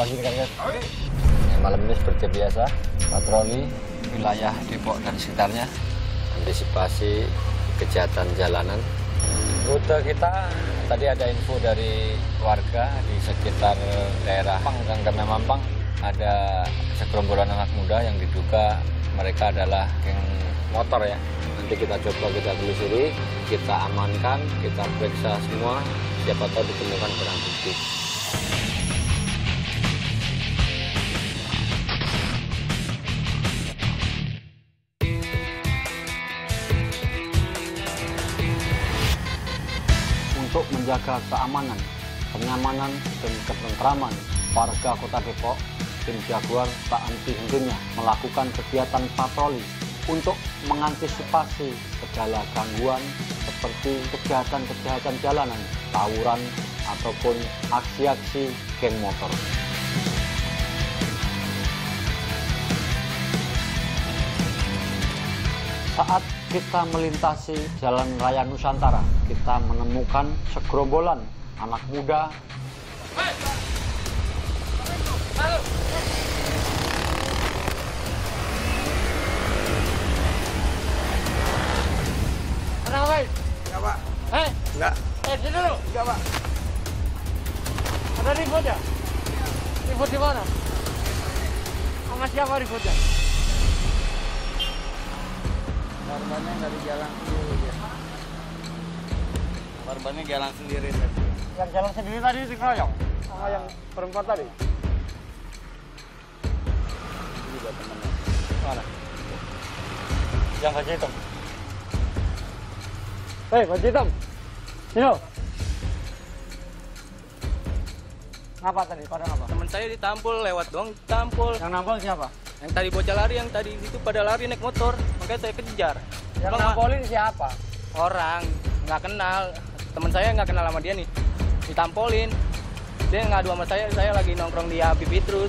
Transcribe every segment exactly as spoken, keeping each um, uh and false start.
pagi rekan-rekan. Malam ini seperti biasa, patroli wilayah Depok dan sekitarnya, antisipasi kejahatan jalanan. Rute kita, tadi ada info dari warga di sekitar daerah Gang Mampang, ada segerombolan anak muda yang diduga mereka adalah geng motor ya. Nanti kita coba kita telusuri, kita amankan, kita periksa semua, siapa tahu ditemukan barang bukti. Untuk menjaga keamanan, kenyamanan, dan ketentraman warga Kota Depok, tim Jaguar tak henti-hentinya melakukan kegiatan patroli untuk mengantisipasi segala gangguan seperti kejahatan-kejahatan jalanan, tawuran, ataupun aksi-aksi geng motor. Saat kita melintasi Jalan Raya Nusantara, kita menemukan segerombolan anak muda Kenapa, Pak? Enggak, Pak. Eh? Enggak. Eh, sini dulu. Enggak, Pak. Ada ribut ya? Ribut di mana? Sama siapa ributnya? Korbannya dari jalan sendiri ya. Korbannya jalan sendiri tadi. Yang jalan sendiri tadi dikeroyok? Sama yang perempuan tadi? Ini juga temennya. Mana? Yang baju hitam? Hei, baju hitam! Sini lo! Ngapa tadi? Pada ngapa? Teman saya ditampol, lewat doang ditampol. Yang nampol siapa? Yang tadi bocah lari, yang tadi itu pada lari naik motor, makanya saya kejar. Yang Bang, nampolin siapa? orang, nggak kenal. Teman saya nggak kenal sama dia nih. Ditampolin. Dia ngadu sama saya, saya lagi nongkrong di Habib terus.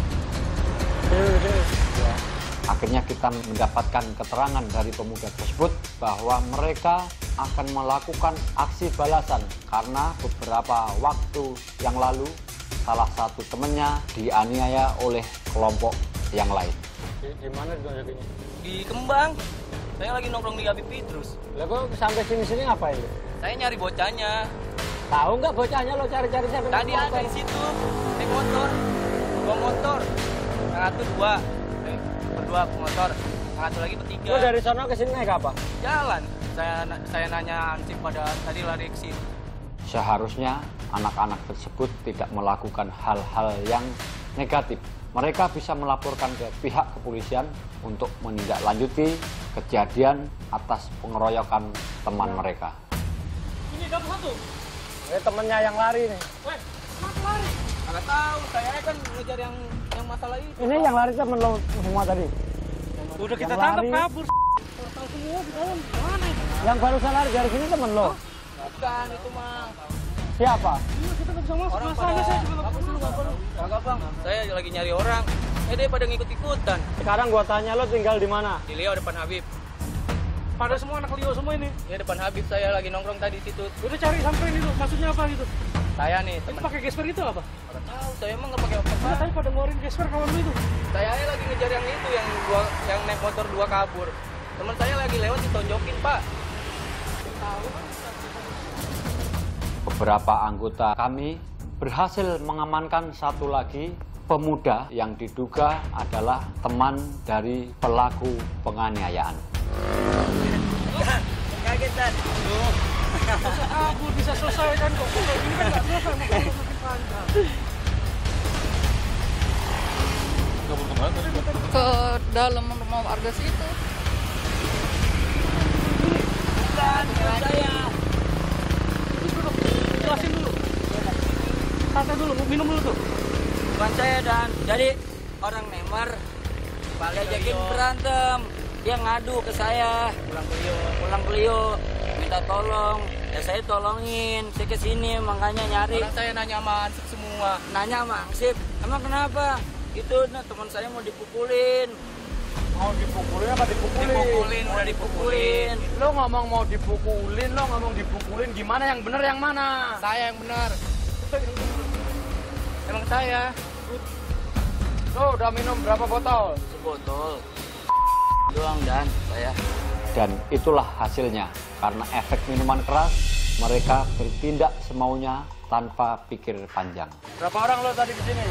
Akhirnya kita mendapatkan keterangan dari pemuda tersebut bahwa mereka akan melakukan aksi balasan karena beberapa waktu yang lalu salah satu temannya dianiaya oleh kelompok yang lain. Di, di mana ditunjukinnya? Di Kembang. Saya lagi nongkrong di Habib terus. Lah kok sampai sini-sini ngapain? Saya nyari bocahnya. Tahu nggak bocahnya lo cari-cari sampai Tadi ada di situ, naik motor, dua motor, yang satu dua, eh, berdua motor, yang satu lagi bertiga. Lo dari sana ke sini naik apa? Jalan. Saya saya nanya ansip pada tadi lari ke sini. Seharusnya anak-anak tersebut tidak melakukan hal-hal yang negatif. Mereka bisa melaporkan ke pihak kepolisian untuk menindaklanjuti kejadian atas pengeroyokan teman mereka. Ini dapat satu. Ini temennya yang lari nih. Weh, kenapa lari? Nggak tahu, saya kan ngejar yang yang masalah itu. Ini yang lari temen lo semua tadi. Udah kita Yang tangkap lari. kabur. Tahu semua di dalam. Mana itu? Yang barusan lari dari sini temen lo. Bukan itu mah. Siapa? Iya, kita nggak bisa masuk. Orang pada saya juga nggak perlu, nggak perlu. Kagak bang. Saya lagi nyari orang. Eh dia pada ngikut-ikutan. Sekarang gua tanya lo tinggal di mana? Di Leo depan Habib. Pada semua anak Leo semua ini. Ya depan Habib saya lagi nongkrong tadi situ. Udah cari sampein itu. Maksudnya apa gitu? Saya nih Itu teman. pakai gesper itu apa? Nggak tahu, saya emang nggak pakai Udah apa-apa. tadi pada ngeluarin gesper kawan lu itu. Saya aja lagi ngejar yang itu, yang dua, yang naik motor dua kabur. Teman saya lagi lewat ditonjokin pak. Tahu kan? Beberapa anggota kami berhasil mengamankan satu lagi pemuda yang diduga adalah teman dari pelaku penganiayaan. Kagetan. Masa kabur bisa selesai kan kok. Ini kan nggak selesai, makanya makin panjang. Ke dalam rumah warga situ. Bukan, bukan saya. Jelasin dulu. Santai dulu, minum dulu tuh. Bukan saya dan jadi orang Nemar. Diajakin berantem. Dia ngadu ke saya. Pulang beliau. Pulang beliau. Minta tolong. Ya saya tolongin. Saya kesini makanya nyari. Orang saya nanya sama Ansip semua. Nanya sama Ansip. Emang kenapa? Itu nah, teman saya mau dipukulin. Mau dipukulin apa dipukulin? Dipukulin, udah dipukulin. Lo ngomong mau dipukulin, lo ngomong dipukulin. Gimana yang bener yang mana? Saya yang benar. Emang saya. Lo udah minum berapa botol? Sebotol. Doang dan saya. Dan itulah hasilnya. Karena efek minuman keras, mereka bertindak semaunya tanpa pikir panjang. Berapa orang lo tadi di sini?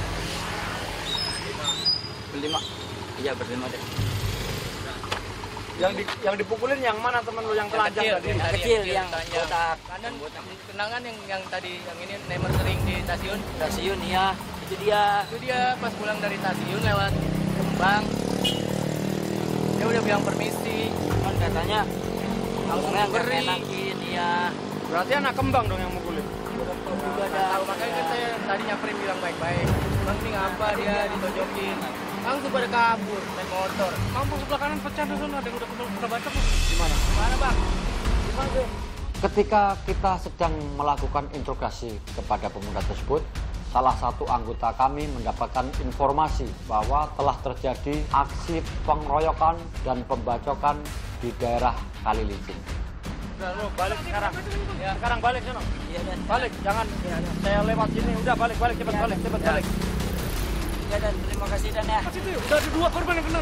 Berlima. Iya berlima deh. Yang di, yang dipukulin yang mana temen lo yang telanjang tadi? Yang kecil, yang botak. Kanan kenangan yang yang tadi yang ini Neymar sering di stasiun. Stasiun iya, itu dia. Itu dia pas pulang dari stasiun lewat Kembang. Dia udah bilang permisi. Kan katanya Langsung nggak beri. enakin, iya. Berarti anak Kembang dong yang mukulin. Juga tahu makanya kan saya tadi nyamperin bilang baik-baik. Bang ini ngapa dia ditonjokin. Langsung pada kabur naik motor. Kampung sebelah kanan pecah tuh sana, ada yang udah udah baca tuh. Gimana? Mana bang? Gimana tuh? Ketika kita sedang melakukan interogasi kepada pemuda tersebut, salah satu anggota kami mendapatkan informasi bahwa telah terjadi aksi pengeroyokan dan pembacokan di daerah Kalilicin. Udah lo balik sekarang. Ya, sekarang balik sana. Iya dan. Balik, jangan saya lewat sini. Udah balik, balik cepat balik, cepat balik. Iya dan terima kasih dan ya. Pas itu udah ada dua korban yang benar.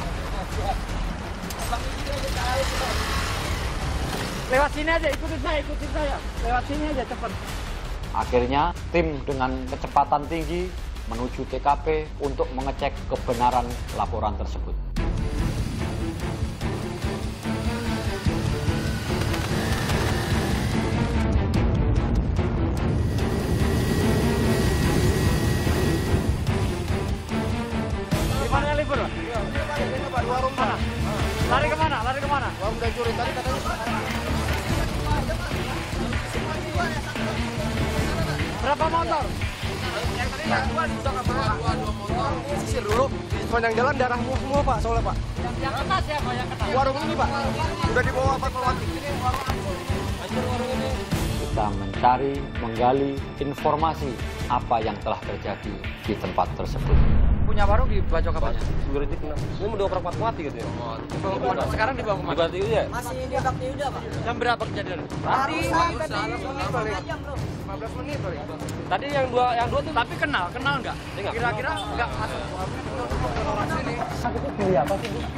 Lewat sini aja, ikutin saya, ikutin saya. Lewat sini aja cepat. Akhirnya, tim dengan kecepatan tinggi menuju T K P untuk mengecek kebenaran laporan tersebut. Di mana yang libur? Iya, ini Pak, ini Pak, di warung mana? Lari kemana? Lari kemana? Warung udah curi tadi katanya. Berapa motor? Sisir dulu, sepanjang jalan darahmu semua Pak, soalnya Pak. Yang kena siapa? Yang kena? Warung ini Pak, udah dibawa Pak Polwati. Kita mencari, menggali informasi apa yang telah terjadi di tempat tersebut. Punya warung di Bacok apanya? Security kena, ini mau dioprak Fatmawati gitu ya? Dibawa kemana? Sekarang dibawa kemana? Di Batu ya? Masih di Bakti Yuda Pak. Jam berapa kejadian? Tadi, lima belas menit balik. Tadi yang dua, yang dua tuh tapi kenal, kenal nggak? Kira-kira nggak masuk. Orang sini. Itu beli apa sih, Bu?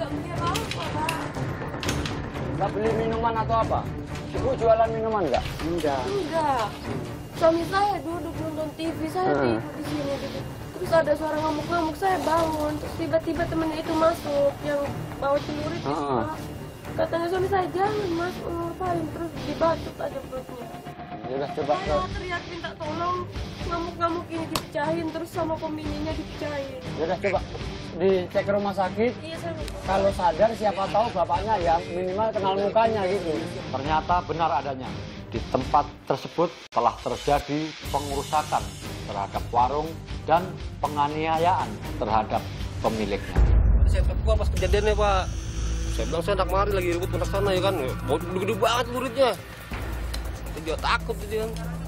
Nggak beli minuman atau apa? Ibu jualan minuman nggak? Enggak. Enggak. Suami saya duduk nonton T V, saya Hmm. tidur di sini gitu. Terus ada suara ngamuk-ngamuk, saya bangun. Terus tiba-tiba temennya itu masuk yang bawa celurit. Hmm. Katanya suami saya jangan masuk ngapain, terus dibacok aja perutnya. Ya udah coba ke. Saya teriak minta tolong, ngamuk-ngamuk ini dipecahin, terus sama pemininya dipecahin. Ya udah coba dicek ke rumah sakit. Iya saya Kalau sadar siapa tahu bapaknya ya minimal kenal mukanya gitu. Ternyata benar adanya. Di tempat tersebut telah terjadi pengerusakan terhadap warung dan penganiayaan terhadap pemiliknya. Saya gua pas kejadiannya Pak. Saya bilang saya nak mari lagi ribut ke sana ya kan. Mau gede banget muridnya. Dia takut dia.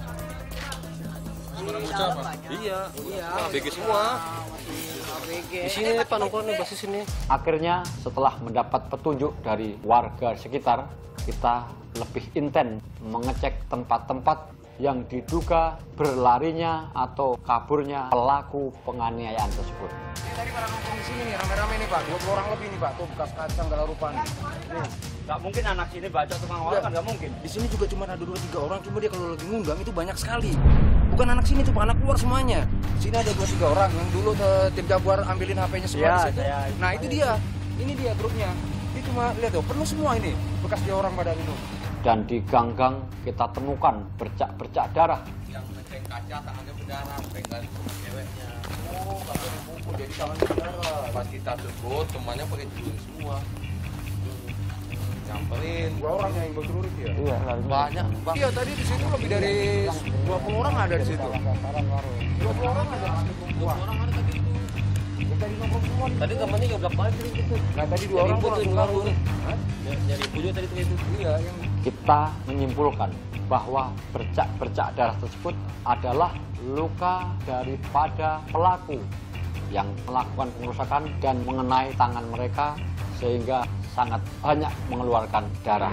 Iya, iya. A B G semua. Di sini Pak nongkrongnya basis sini. Akhirnya setelah mendapat petunjuk dari warga sekitar, kita lebih intens mengecek tempat-tempat yang diduga berlarinya atau kaburnya pelaku penganiayaan tersebut. Ini tadi pada nongkrong di sini nih, rame-rame nih Pak. dua puluh orang lebih nih Pak. Tuh bekas kaca segala rupa nih. Nih. Nggak mungkin anak sini bacok tukang orang kan nggak mungkin. Di sini juga cuma ada dua tiga orang, cuma dia kalau lagi ngundang itu banyak sekali. Bukan anak sini, cuma anak luar semuanya. Sini ada dua tiga orang yang dulu uh, tim Jaguar ambilin H P-nya semua Iya, di situ. saya- Nah itu dia, ini dia grupnya. Ini cuma lihat tuh, penuh semua ini bekas dia orang pada minum. Dan di gang-gang kita temukan bercak-bercak darah. Yang ngecek kaca tangannya berdarah, pegang ceweknya. Oh, kakak dipukul jadi tangannya berdarah. Pas kita sebut, temannya pakai jilin semua. Nyamperin. Dua orang yang bawa celurit ya? Iya, Banyak. Iya tadi di situ lebih dari dua puluh orang ada di situ. dua puluh orang ada. dua puluh orang ada tadi itu. Yang tadi nongkrong semua. Tadi temannya juga berapa kali itu? Nah tadi dua orang pulang keluar. Dari pujo tadi itu. Iya yang Kita menyimpulkan bahwa bercak-bercak darah tersebut adalah luka daripada pelaku yang melakukan pengerusakan dan mengenai tangan mereka sehingga sangat banyak mengeluarkan darah.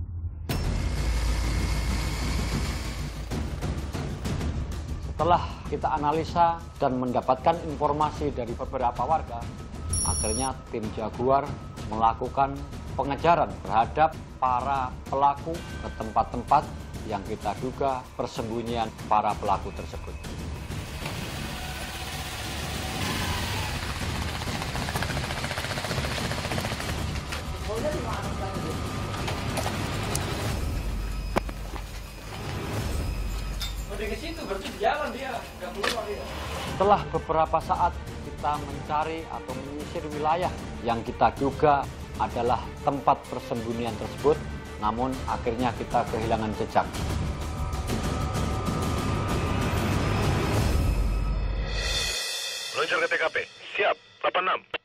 Setelah kita analisa dan mendapatkan informasi dari beberapa warga, akhirnya tim Jaguar melakukan pengejaran terhadap para pelaku ke tempat-tempat yang kita duga persembunyian para pelaku tersebut. Setelah beberapa saat kita mencari atau menyisir wilayah yang kita duga adalah tempat persembunyian tersebut, namun akhirnya kita kehilangan jejak. Meluncur ke T K P. Siap, delapan enam.